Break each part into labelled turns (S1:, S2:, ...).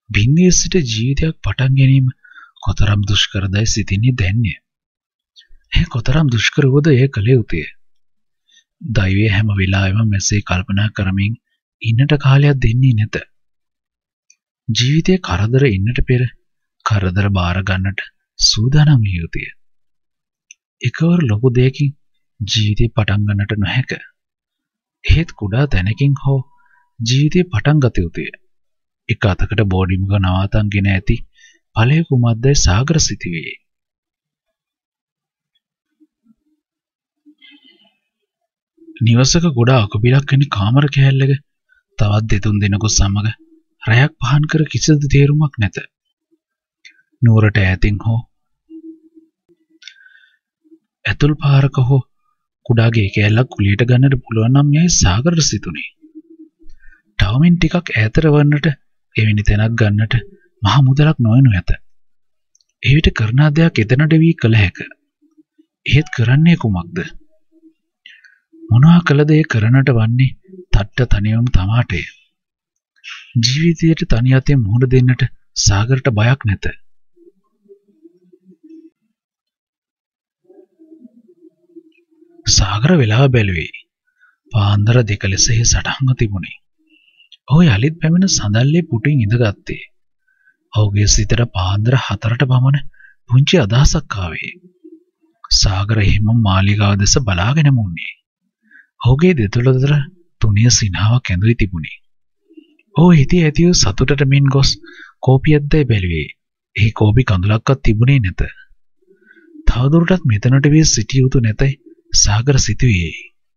S1: බින්දියේ සිට ජීවිතයක් පටන් ගැනීම කොතරම් දුෂ්කරදයි සිතින්නේ දැන්නේ. කොතරම් දුෂ්කර වුවද එය කළ යුතුය. දෛවය හැම වෙලාවෙම මෙසේ කල්පනා කරමින් ඉන්නට කාලයක් දෙන්නේ නැත. ජීවිතයේ කරදර ඉන්නට පෙර කරදර බාර ගන්නට සූදානම් විය යුතුය. එකවර ලොකු දෙයකින් ජීවිතේ පටන් ගන්නට නොහැක. එහෙත් කුඩා තැනකින් හෝ ජීවිතේ පටන් ගත යුතුය. එක අතකට බෝඩිමුග නවාතන්ගෙන ඇති ඵලය කුමක්දයි සාගර සිතුවේ. නිවසක ගොඩ අකුබිලක් වෙන කාමර කෑල්ලක තවත් දෙතුන් දෙනෙකු සමග රැයක් පහන් කර කිසිදු තේරුමක් නැත. නුවරට ඈතින් හෝ ඇතුල් පාරක හෝ කුඩා ගේ කෑල්ලක් කුලියට ගන්නට පුළුවන් නම් යයි සාගරට සිතුනේ. ටවමින් ටිකක් ඈතට වන්නට එවැනි තැනක් ගන්නට මහ මුදලක් නොවනු ඇත. එවිට කරන දෙයක් එතනට වී කළ හැක. එහෙත් කරන්නේ කුමක්ද? මොනවා කළද ඒ කරනට වන්නේ තට්ට තනියම තමාටය. ජීවිතයට තනි අතේ මුහුණ දෙන්නට සාගරට බයක් නැත. සාගර වෙලාව බැලුවේ. පාන්දර 2 ලෙස සටහන්ව තිබුණේ. ඔහු යලිත් පැමිණ සඳල්ලේ පුටින් ඉඳගත්තේ. ඔහුගේ සිතට පාන්දර 4ට පමණ පුංචි අදහසක් ආවේ. සාගර එහෙම මාලිගාව දෙස බලාගෙන මුන්නේ. ඔහුගේ දෙතුල අතර තුනිය සිනාවක් ඇඳුයි තිබුණේ. ඔහු හිතේ ඇති වූ සතුටට මින් ගොස් කෝපියක්දයි බැලුවේ. එහි කෝපි කඳුලක්වත් තිබුණේ නැත. තවදුරටත් මෙතනට වී සිටිය යුතු නැතයි සාගර සිතුවේ.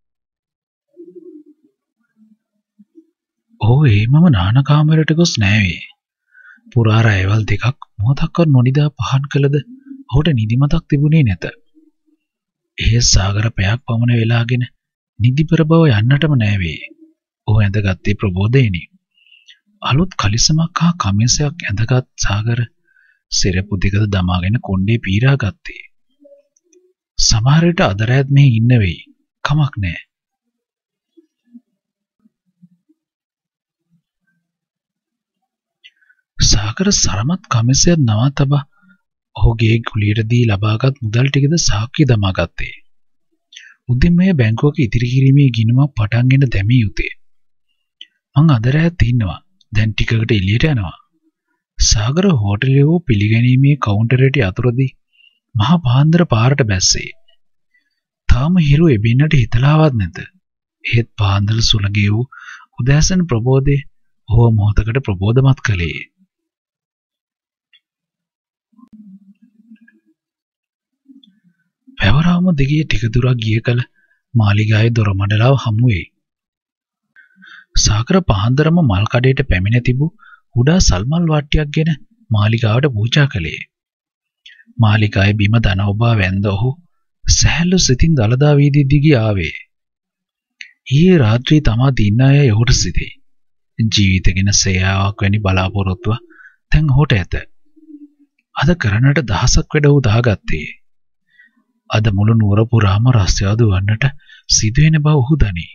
S1: ඔහු එහෙමම නාන කාමරයට ගොස් නෑවේ. පුරා රැයවල් 2ක් මොහොතක්වත් නොනිදා පහන් කළද ඔහුට නිදිමතක් තිබුණේ නැත. ඒ සාගර පැයක් පමණ වෙලාගෙන නිදිපර බව යන්නටම නෑවේ. ඔහු ඇඳගත්තේ ප්‍රබෝධයෙනි. අලුත් කලිසමක් හා කමිසයක් ඇඳගත් සාගර සිරපු දෙකද දමාගෙන කොණ්ඩේ පීරා ගත්තේ. සමහර විට අද රැත් මෙහි ඉන්න වෙයි. කමක් නෑ. සාගර සරමත් කමිසය නවා තබා ඔහුගේ කුලියට දී ලබාගත් මුදල් ටිකද සාක්කි දමා ගත්තේ. උදෙන්මය බැංකුවක ඉතිරි කිරීමේ ගිණුමක් පටන්ගෙන දැමිය යුතුය. මං අද රැත් ඉන්නවා. දැන් ටිකකට එළියට යනවා. සාගර හෝටලයේ වූ පිළිගැනීමේ කවුන්ටරයට යතුරුදී මහා පාන්දර පාරට බැස්සේ. තාම හිරු එබින්නට හිතලාවත් නැත. ඒත් පාන්දර සුළගේ වූ උදෑසන ප්‍රබෝධයේ ඔහු මොහොතකට ප්‍රබෝධමත් කළේ. පැවරාම දිගේ ටික දුරක් ගිය කල මාලිගාවේ දොරමඩලාව හමු වෙයි. සාගර පාන්දරම මල් කඩේට පැමිණ තිබූ කුඩා සල්මල් වට්ටියක් ගෙන මාලිගාවට පූජා කළේ. මාලිගාවේ බිම දන ඔබා වැන්ද ඔහු සැහැල්ලු සිතින් දලදා වීදි දිගේ ආවේ. ඊයේ රාත්‍රියේ තමා දින්න අය ඔහුට සිතේ. ජීවිත ගැන සේයාවක් වැනි බලාපොරොත්තුව දැන් ඔහුට ඇත. අද කරන්නට දහසක් වැඩ ඔහු දාගත්තේ. අද මුළු නුවර පුරාම රස්යාදු වන්නට සිදුවෙන බව ඔහු දනී.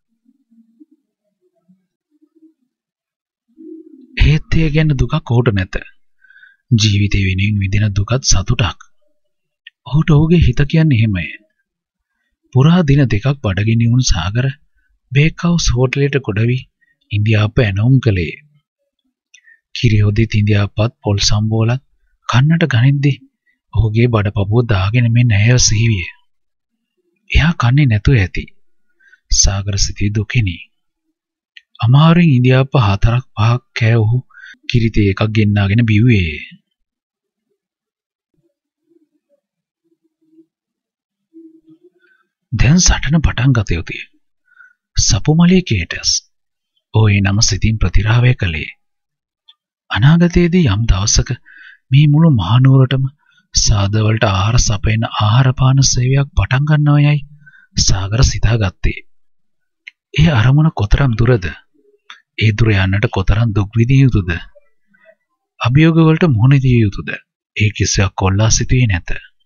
S1: ඒත් ඒ ගැන දුකක් ඔහුට නැත. ජීවිතේ වෙනුවෙන් විඳින දුකත් සතුටක්. ඔහුට ඔහුගේ හිත කියන්නේ එහෙමයි. පුරා දින 2ක් බඩගිනි වුණු සාගර බේක් හවුස් හෝටලයට ගොඩ වී ඉන්දියාප්ප ඇනවුම් කළේ. කිරියොදිත් ඉන්දියාප්පත් පොල් සම්බෝලත් කන්නට ගනිද්දී ඔහුගේ බඩපපුව දාගෙන මේ නැයව සිහිවිය. එයා කන්නේ නැතුව ඇති. සාගර සිතේ දුකිනි. අමාරුවෙන් ඉන්දියාප්ප 4-5ක් කෑ ඔහු කිරිතේ එකක් ගෙන්නාගෙන බිව්වේ. දැන් සටන පටන් ගත යුතුය. සපුමලේ කේටස්. ඔය නම සිතින් ප්‍රතිරාවය කළේ. අනාගතයේදී යම් දවසක මේ මුළු මහනුවරටම සාදවලට ආහාර සපයන ආහාරපාන සේවයක් පටන් ගන්නවා යයි සාගර සිතාගත්තේ. ඒ අරමුණ කොතරම් දුරද? ඒ දුර යන්නට කොතරම් දුක් විඳිය යුතුද? අභියෝග වලට මුහුණ දිය යුතුද? ඒ කිසිවක් කොල්ලා සිටුවේ නැත.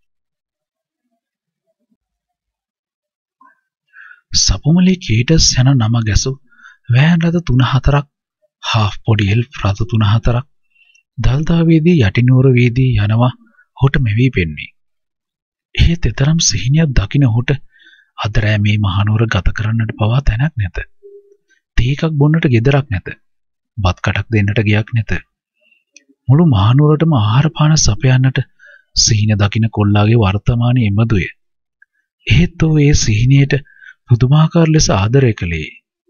S1: සපුමලේ කේටස් යන නම ගැසු වෑන් රථ 3-4ක්, හාෆ් පොඩි එල්ෆ් රථ 3-4ක්, දල්දා වීදී යටිනුවර වීදී යනවා ඔහුට මෙවි පෙන්නේ. එහෙත් එතරම් සිහිනයක් දකින ඔහුට අද රෑ මේ මහනුවර ගත කරන්නට පවා තැනක් නැත. තේ එකක් බොන්නට ගෙදරක් නැත. බත් කටක් දෙන්නට ගියක් නැත. මුළු මහනුවරටම ආහාර පාන සපයන්නට සිහින දකින කොල්ලාගේ වර්තමානයේ එමදුය. එහෙත් ඔහු ඒ සිහිනයට පුදුමාකාර ලෙස ආදරය කළේ.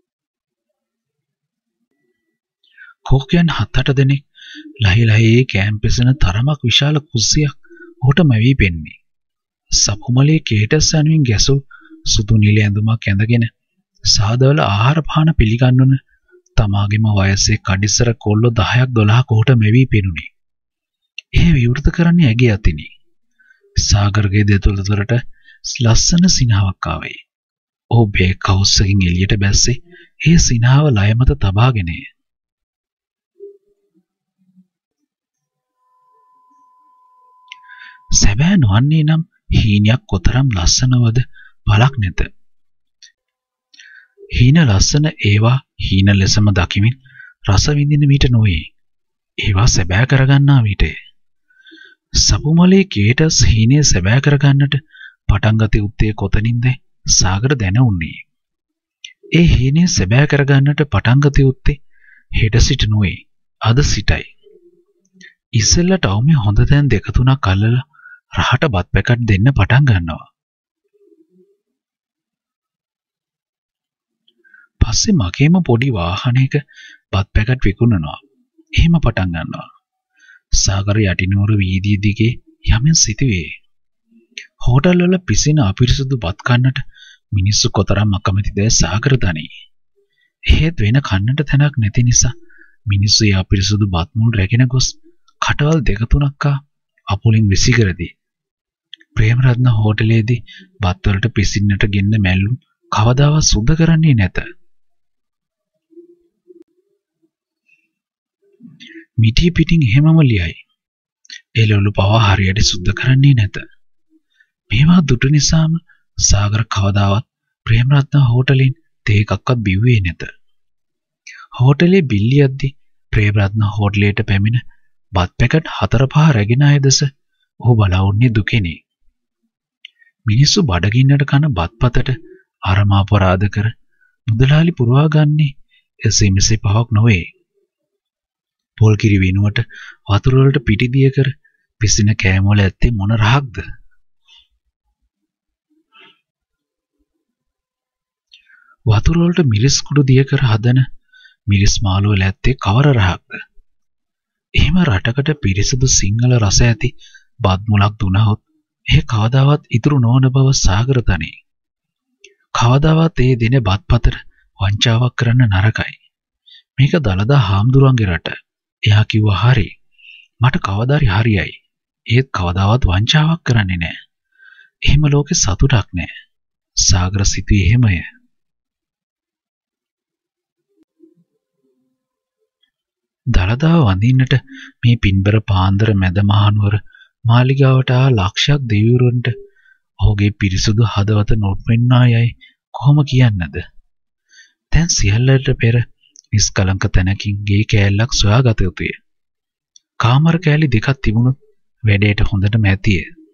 S1: කෝකයන් 7-8 දෙනෙක් ලහිලහේ කැම්පසන තරමක් විශාල කුස්සියක් ඔහුට මැවි පෙන්නේ. සපුමලේ කේටස් යනුවෙන් ගැසූ සුදු නිල ඇඳුමක් ඇඳගෙන සාදවල ආහාර පාන පිළිගන්වන තමාගේම වයසේ කඩිස්සර කොල්ලෝ 10ක් 12ක් ඔහුට මැවි පෙනුනේ. ඒ විවෘත කරන්නේ ඇගේ අතිනි. සාගරගේ දෙතුල දොරට ලස්සන සිනාවක් ආවේ. ඔහු බේක් හවුස් එකකින් එළියට බැස්සේ ඒ සිනාව ලය මත තබාගෙනය. සැබෑ නොවන්නේ නම් හීනයක් කොතරම් ලස්සනවද බලක් නැත. හීන ලස්සන ඒවා හීන ලෙසම දකිමින් රස විඳින විට නොවේ. ඒවා සැබෑ කරගන්නා විටය. සපුමලේ කේටස් හීනේ සැබෑ කරගන්නට පටන් ගත යුත්තේ කොතනින්ද සාගර දැනුන්නේ. ඒ හීනේ සැබෑ කරගන්නට පටන් ගත යුත්තේ හෙට සිට නොවේ අද සිටයි. ඉස්සෙල්ලට අවුමේ හොඳ තැන් 2-3ක් අල්ලලා රහට බත් පැකට් දෙන්න පටන් ගන්නවා. පස්සේ මගේම පොඩි වාහනයක බත් පැකට් විකුණනවා. එහෙම පටන් ගන්නවා. සාගර යටිනුවර වීදිය දිගේ යමින් සිටුවේ. හෝටල් වල පිසින අපිරිසුදු බත් කන්නට මිනිස්සු කොතරම් අකමැතිද සාගර දනී. එහෙත් වෙන කන්නට තැනක් නැති නිසා මිනිස්සු ඒ අපිරිසුදු බත් මුල් රැගෙන ගොස් කටවල් 2-3ක් අපුලින් විසිකරදී. ප්‍රේමරත්න හෝටලයේදී බත් වලට පිසින්නට ගෙන්න මැල්ලුම් කවදාවත් සුද්ධ කරන්නේ නැත. මිටි පිටින් එහෙමම ලියයි. එළවලු පවා හරියට සුද්ධ කරන්නේ නැත. මේවා දුටු නිසාම සාගර කවදාවත් ප්‍රේමරත්න හෝටලෙන් තේ එකක්වත් බිව්වේ නැත. හෝටලේ බිල්ලියද්දි ප්‍රේමරත්න හෝටලයට පැමිණ බත් පැකට් 4-5 රැගෙන ආය දෙස ඔහු බලවන්නේ දුකෙනේ. මිනිස්සු බඩගින්නට කන බත්පතට අරමා අපරාධ කර මුදලාලි පුරවා ගන්නේ එසේ මෙසේ පවක් නොවේ. පොල් කිරි වෙනුවට වතුර වලට පිටි දිය කර පිසින කෑම වල ඇත්තේ මොන රහක්ද? වතුර වලට මිරිස් කුඩු දිය කර හදන මිරිස් මාළු වල ඇත්තේ කවර රහක්ද? එහෙම රටකට පිරිසිදු සිංහල රස ඇති බත් මුලක් දුනහොත් ඒ කවදාවත් ඉතුරු නොවන බව සාගර තනේ. කවදාවත් ඒ දින බත්පතට වංචාවක් කරන්න නරකයි. මේක දලදා හාමුදුරන්ගේ රට. එයා කිව්වා හරි. මට කවදාරි හරියයි. ඒත් කවදාවත් වංචාවක් කරන්නේ නැහැ. එහෙම ලෝකේ සතුටක් නැහැ. සාගර සිතුවේ එහෙමය. දලදා වඳින්නට මේ පින්බර පාන්දර මැද මහනුවර මාලිගාවට ආ ලක්ෂයක් දෙවිවරුන්ට ඔහුගේ පිරිසුදු හදවත නොපෙන්නා යයි කොහොම කියන්නද? දැන් සියල්ලට පෙර නිස්කලංක තැනකින් ගේ කෑල්ලක් සොයාගත යුතුය. කාමර කෑලි දෙකක් තිබුණොත් වැඩේට හොඳටම ඇතිය.